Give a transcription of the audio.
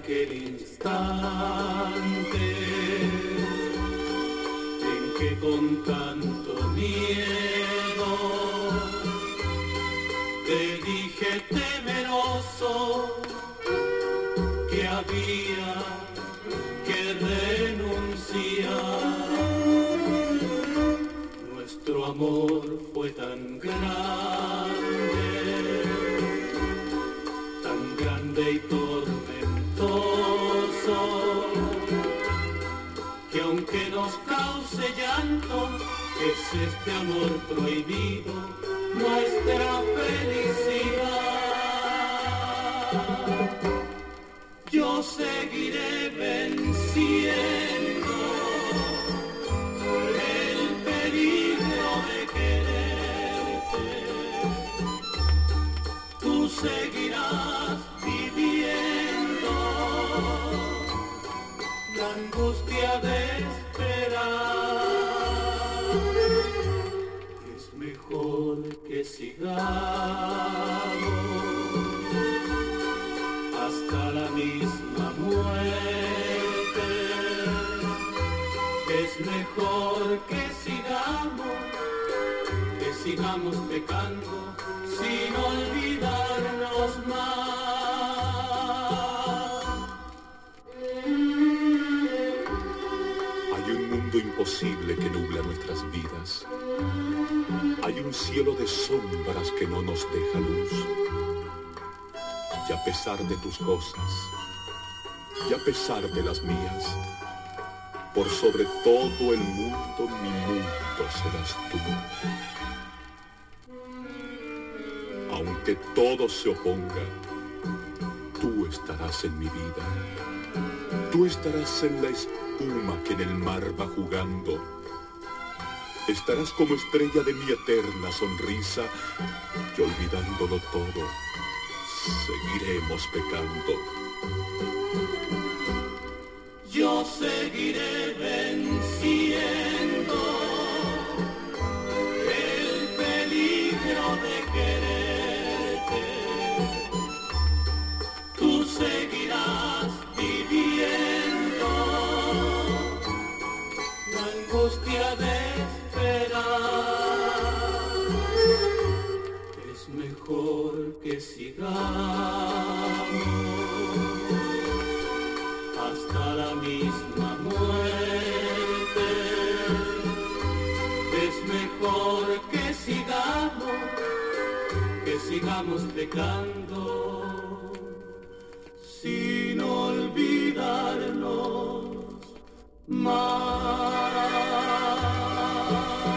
aquel instante en que con tanto miedo te dije temeroso que había que renunciar. Nuestro amor fue tan grande y tormentoso, que aunque nos cause llanto, es este amor prohibido nuestra felicidad. Yo seguiré venciendo el peligro de quererte. Tú seguirás viviendo la angustia de esperar. Es mejor que sigamos hasta la misma muerte. Es mejor que sigamos pecando sin olvidarnos más. Hay un mundo imposible que nubla nuestras vidas. Hay un cielo de sombras que no nos deja luz. Y a pesar de tus cosas, y a pesar de las mías, por sobre todo el mundo, mi mundo serás tú. Aunque todo se oponga, tú estarás en mi vida. Tú estarás en la espuma que en el mar va jugando. Estarás como estrella de mi eterna sonrisa, y olvidándolo todo, seguiremos pecando. Yo seguiré venciendo el peligro de quererte. Tú seguirás viviendo la angustia de esperar. Es mejor que sigamos hasta la misma muerte. Es mejor que sigamos pecando sin olvidarnos más.